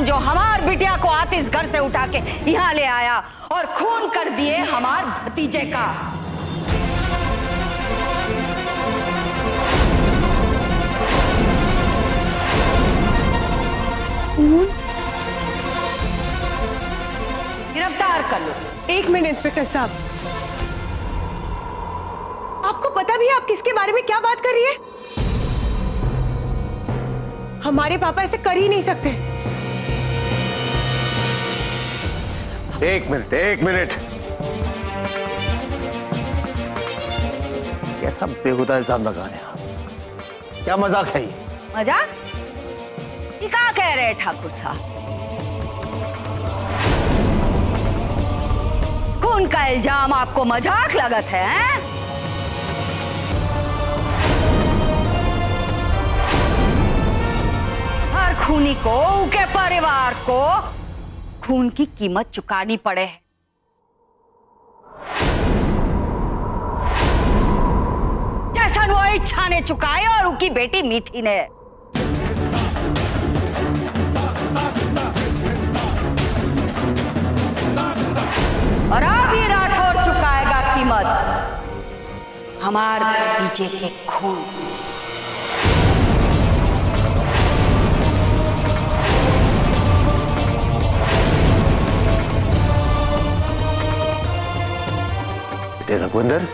इंसान जो हमार बिटिया को आतिश घर से उठा के यहाँ ले आया और खून कर दिए हमार भतीजे का। गिरफ्तार कर लो। एक मिनट इंस्पेक्टर साहब, आपको पता भी है आप किसके बारे में क्या बात कर रही है? हमारे पापा ऐसे कर ही नहीं सकते। एक मिनट। कैसा बेहुदा इल्जाम लगा रहे हैं आप? क्या मजाक है ये? मजाक? ये क्या कह रहे हैं ठाकुर साहब? खून का इल्जाम आपको मजाक लगत है? हर खूनी को, उनके परिवार को खून की कीमत चुकानी पड़े। जैसा वो इच्छा ने चुकाए और उनकी बेटी मीठी ने। और अब ये राठौर चुकाएगा कीमत हमारे भतीजे के खून। बेटे रघुविंदर,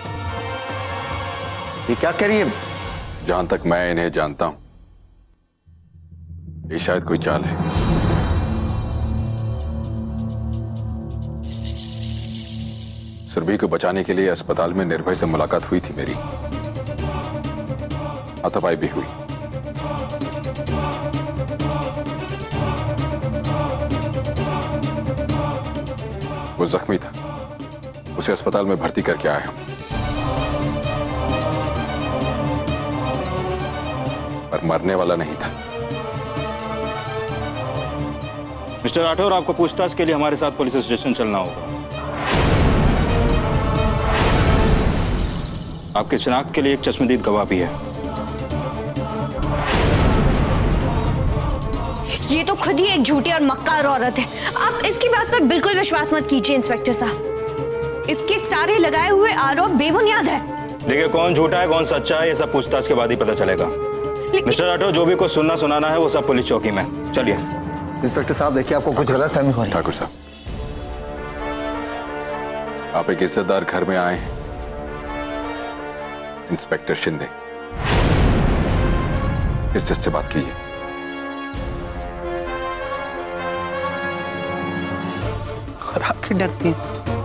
ये क्या कह रही है? जहां तक मैं इन्हें जानता हूं, ये शायद कोई चाल है। सुरभि को बचाने के लिए अस्पताल में निर्भय से मुलाकात हुई थी मेरी, हाथापाई भी हुई। वो जख्मी था, उसे अस्पताल में भर्ती करके आए हम, पर मरने वाला नहीं था। मिस्टर राठौर, आपको पूछताछ के लिए हमारे साथ पुलिस स्टेशन चलना होगा। आपके शिनाख्त के लिए एक चश्मदीद गवाह भी है। ये तो खुद ही एक झूठी और मक्कार औरत है। आप इसकी बात पर बिल्कुल विश्वास मत कीजिए इंस्पेक्टर साहब। इसके सारे लगाए हुए आरोप बेबुनियाद है। देखिए, कौन झूठा है कौन सच्चा है, ये सब पूछताछ के बाद ही पता चलेगा। मिस्टर राठौर, जो भी कुछ सुनना सुनाना है वो सब पुलिस चौकी में। चलिए। इंस्पेक्टर साहब देखिए, आपको कुछ गलतफहमी हो रही है। ठाकुर साहब, आप एक इज्जतदार घर में आए हैं। इंस्पेक्टर शिंदे, इज्जत से बात कीजिए। और आप क्यों डरती हैं?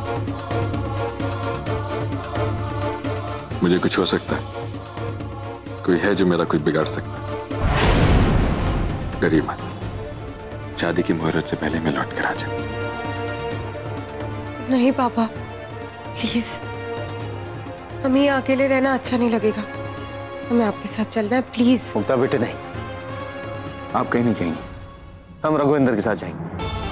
मुझे कुछ हो सकता है, कोई है जो मेरा कुछ बिगाड़ सकता है। गरीब मत, शादी की मुहूर्त से पहले मैं लौट कर आ जाऊं। नहीं पापा, प्लीज, हमें यहाँ अकेले रहना अच्छा नहीं लगेगा। हमें आपके साथ चलना है, प्लीज। ममता बेटे नहीं, आप कहीं नहीं जाएंगे, हम रघुविंदर के साथ जाएंगे।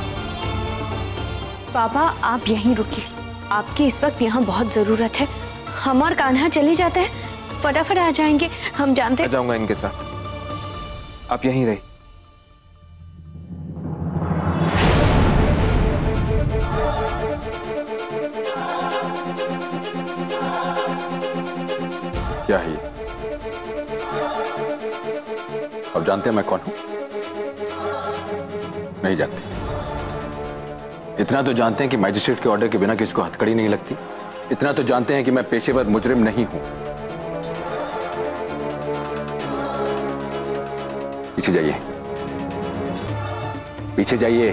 पापा आप यहीं रुकिए, आपकी इस वक्त यहाँ बहुत जरूरत है। हम और कान्हा चले जाते हैं, फटाफट आ जाएंगे। हम जानते हैं। जाऊंगा इनके साथ, आप यहीं रहिए। क्या है ये? अब जानते हैं मैं कौन हूं? नहीं जानते। इतना तो जानते हैं कि मजिस्ट्रेट के ऑर्डर के बिना किसी को हथकड़ी नहीं लगती। इतना तो जानते हैं कि मैं पेशेवर मुजरिम नहीं हूं। पीछे जाइए, पीछे जाइए।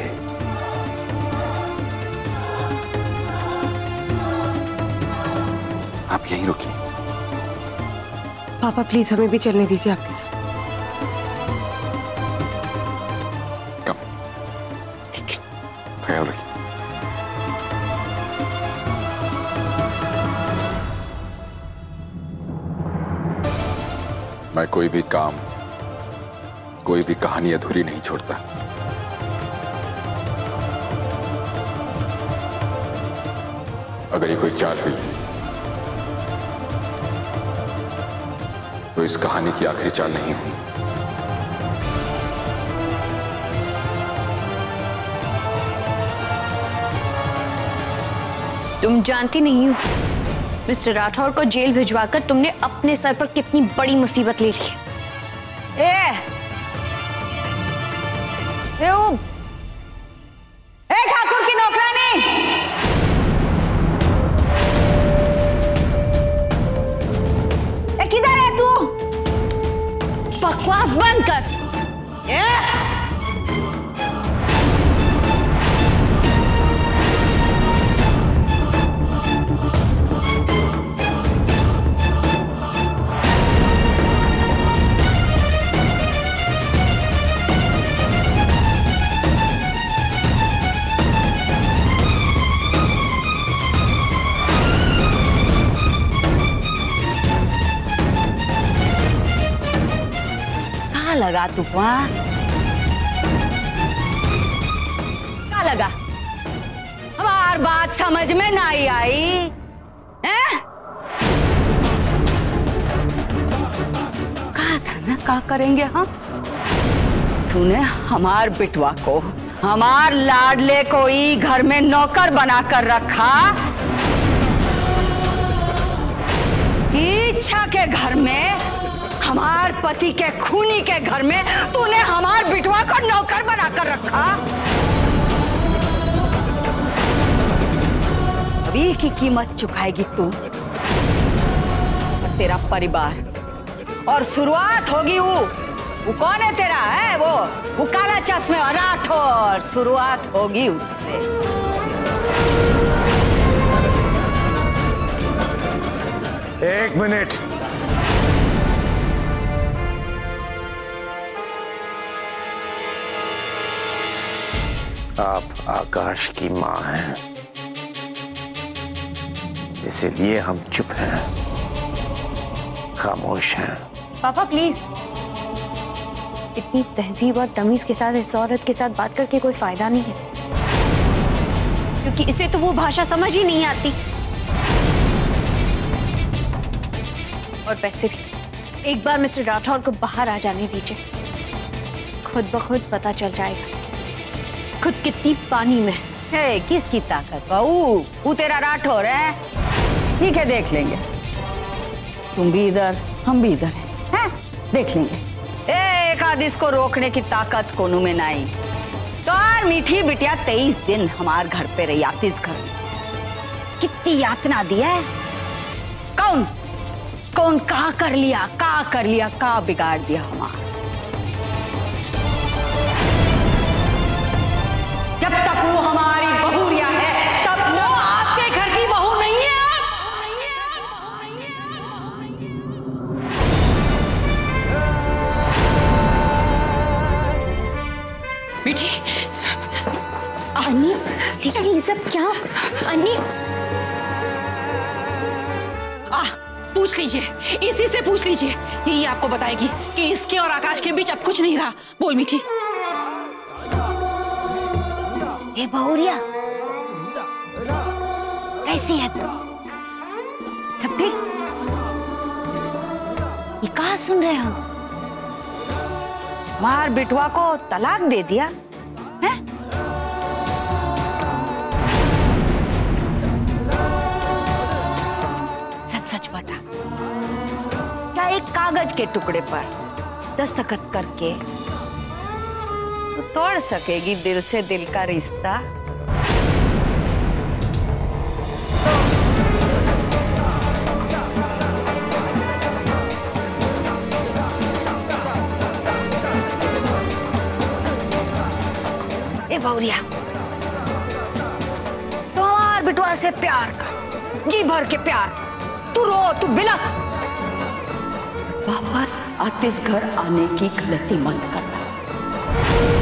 आप यहीं रुकिए। पापा प्लीज हमें भी चलने दीजिए आपके साथ। कम, ख्याल रखिए। मैं कोई भी काम, कोई भी कहानी अधूरी नहीं छोड़ता। अगर ये कोई चाल हुई तो इस कहानी की आखिरी चाल नहीं हुई। तुम जानती नहीं हो मिस्टर राठौर को जेल भिजवाकर तुमने अपने सर पर कितनी बड़ी मुसीबत ले ली है। ठाकुर की नौकरानी, किधर है तू? बकवास बंद कर। लगा तू वहां? क्या लगा? हमार बात समझ में नहीं आई हैं? कहा था ना क्या करेंगे हम? तूने हमार बिटवा को, हमार लाडले को ही घर में नौकर बनाकर रखा। इच्छा के घर में, हमार पति के खूनी के घर में तूने हमार बिटवा को नौकर बनाकर रखा। अभी की कीमत चुकाएगी तू और तेरा परिवार, और शुरुआत होगी वो कौन है तेरा? है वो काला चश्मे और राठौर। शुरुआत होगी उससे। एक मिनट। आप आकाश की मां हैं, इसीलिए हम चुप हैं, खामोश हैं। पापा प्लीज, इतनी तहजीब और तमीज के साथ इस औरत के साथ बात करके कोई फायदा नहीं है, क्योंकि इसे तो वो भाषा समझ ही नहीं आती। और वैसे भी एक बार मिस्टर राठौर को बाहर आ जाने दीजिए, खुद ब खुद पता चल जाएगा खुद कितनी पानी में है। किसकी ताकत? वो तेरा राठौर है। ठीक है, देख लेंगे। तुम भी इधर, हम भी इधर हैं, देख लेंगे। एक आदिश को रोकने की ताकत कोनू में नहीं। तो और मीठी बिटिया 23 दिन हमार घर पे रही, आतिश घर में। कितनी यातना दी है। कौन कौन का कर लिया, का बिगाड़ दिया हमारा। जब तक वो हमारी बहुरिया है, तब वो आपके घर की बहू नहीं है। बेटी, अन्नी, ये सब क्या? अन्नी, पूछ लीजिए, इसी से पूछ लीजिए, यही आपको बताएगी कि इसके और आकाश के बीच अब कुछ नहीं रहा। बोल मीठी। ये बहुरिया कैसी है तुम? सब ठीक? ये कहाँ सुन रहे हो? मार बिटवा को तलाक दे दिया है? सच सच बता, क्या एक कागज के टुकड़े पर दस्तखत करके तो तोड़ सकेगी दिल से दिल का रिश्ता? ए बहुरिया, तो हमार बिटवा से प्यार का, जी भर के प्यार, तू रो, तू बिलख, वापस आतिश घर आने की गलती मत करना।